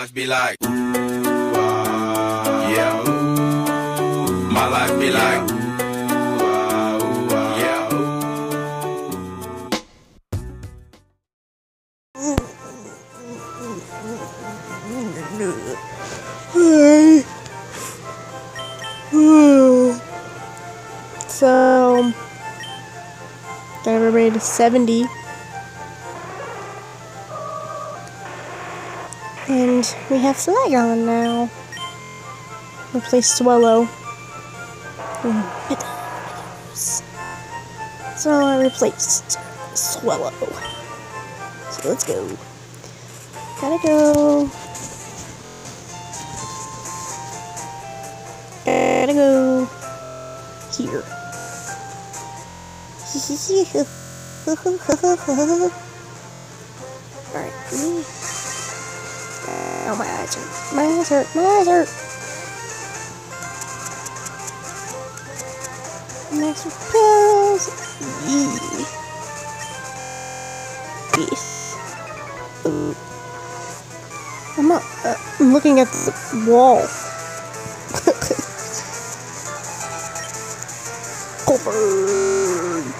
life be like, ooh, yeah, ooh. My life be like, ooh, yeah, So, got everybody to 70. And we have Saigon now. Replace Swallow. So I replaced Swallow. So let's go. Gotta go. Gotta go. Here. Alright. Oh, my eyes hurt. My eyes hurt. My eyes hurt. Max repels. Yes. I'm not. I'm looking at the wall. Over.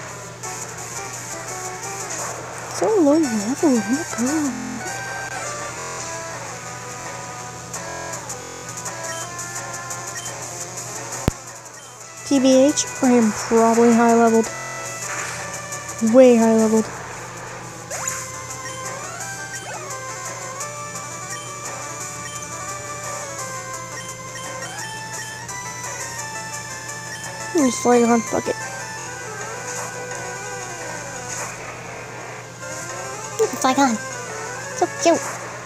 So low level. Oh my god. TBH, I am probably high leveled. Way high leveled. Just lay on, fuck it. Look at Saigon. So cute.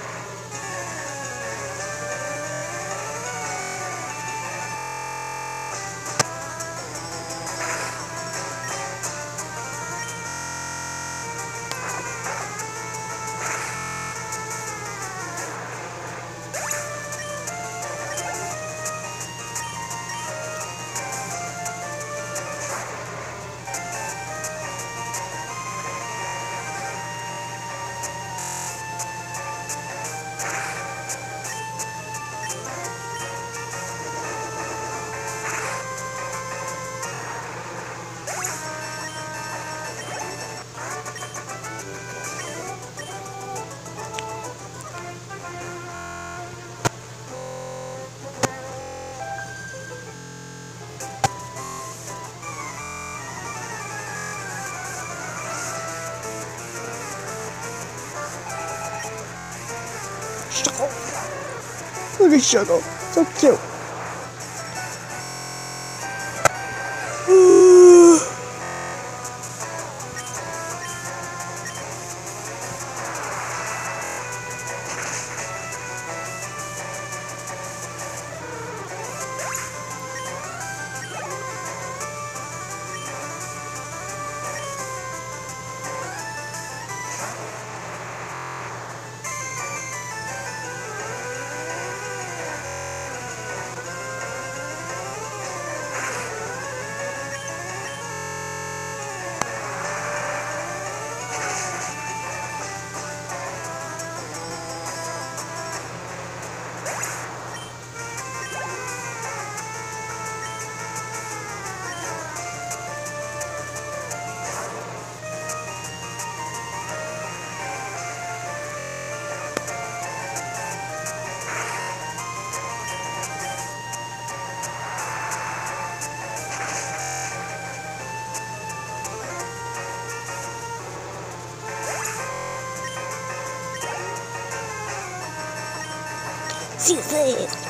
Look at Sugar, so cute. See this.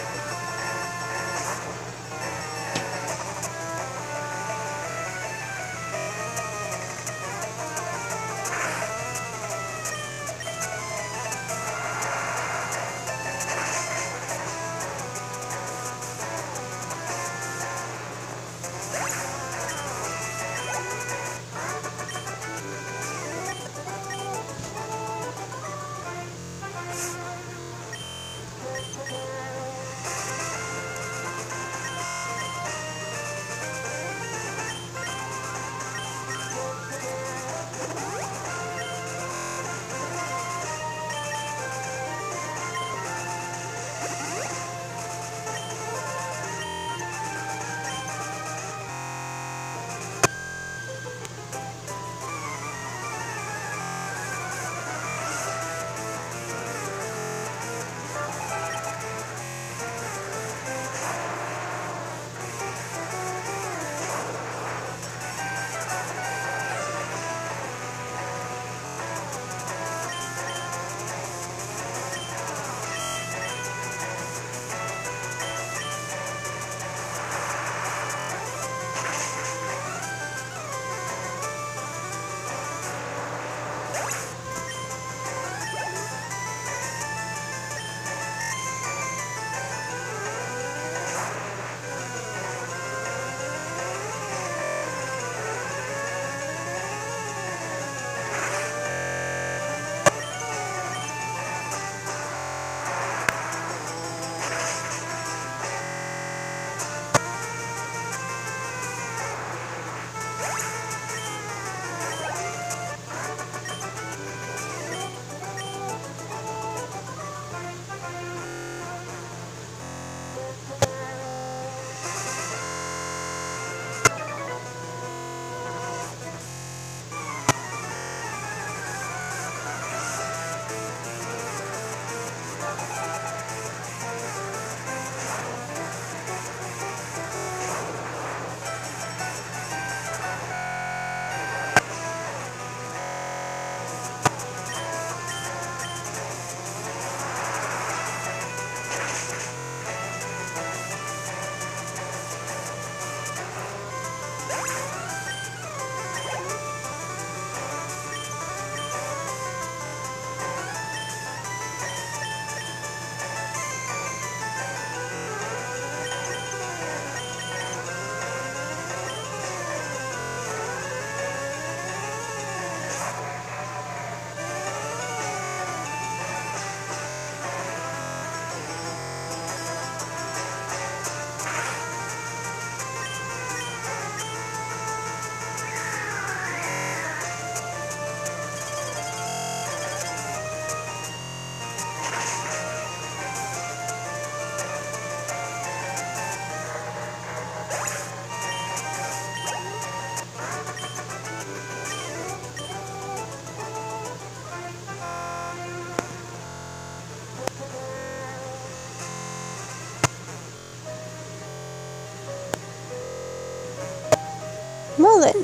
Well then.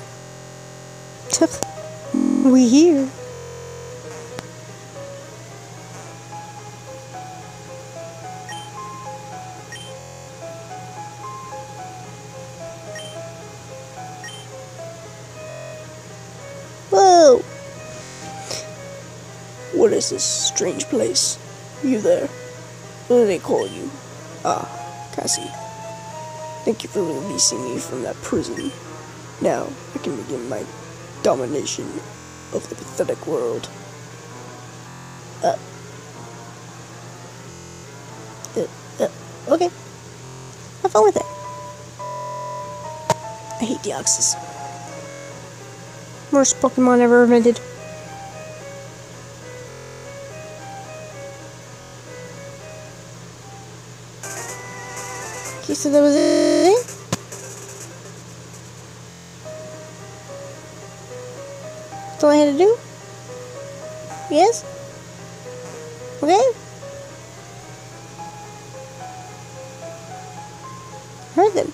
We here. Whoa! What is this strange place? You there? What do they call you? Ah, Cassie. Thank you for releasing me from that prison. Now, I can begin my domination of the pathetic world. Okay. Have fun with it. I hate Deoxys. Worst Pokemon ever invented. Okay, so that was it. That's all I had to do? Yes? Okay? Alright then.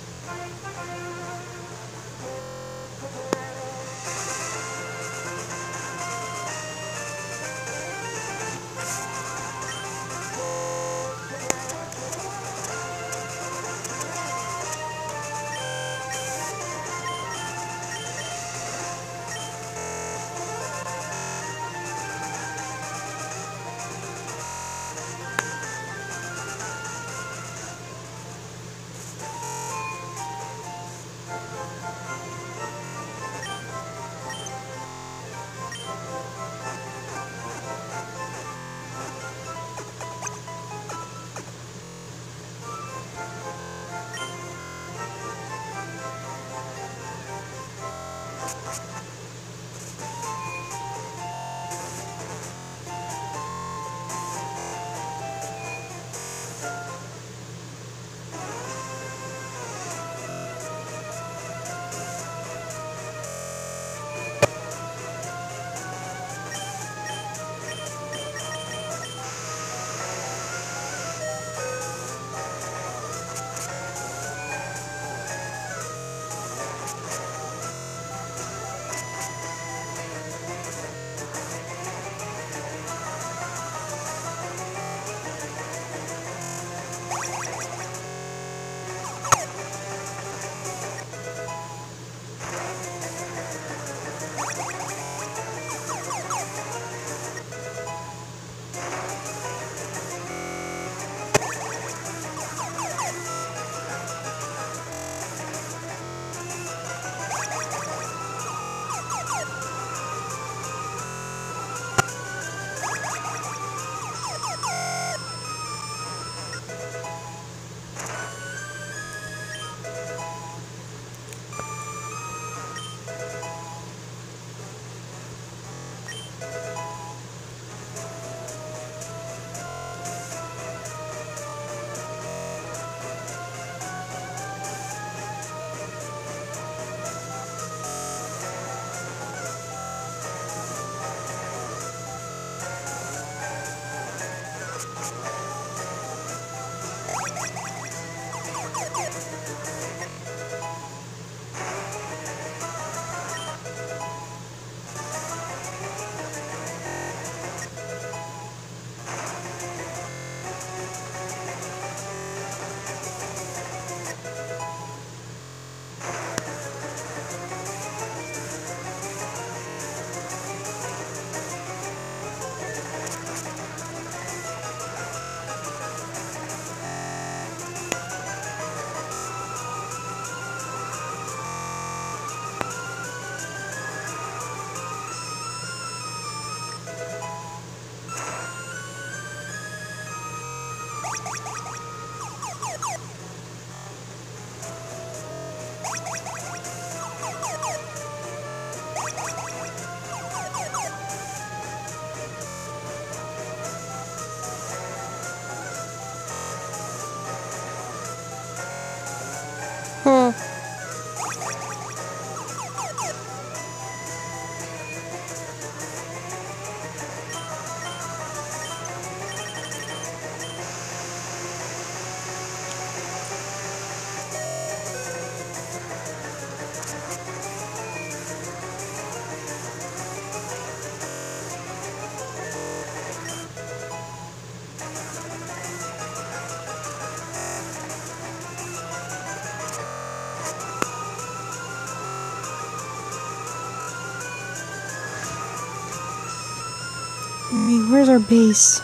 Wait, where's our base?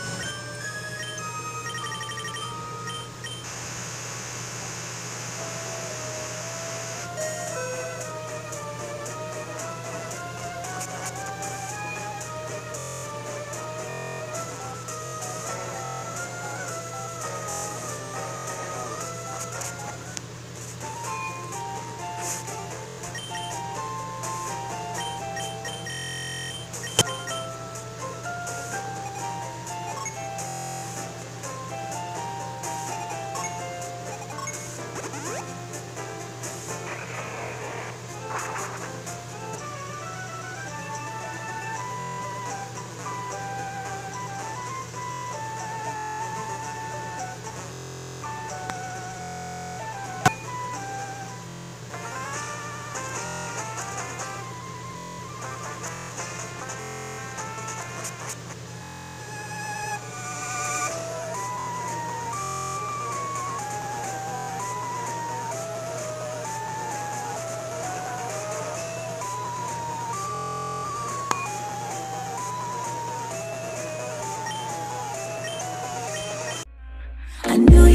I knew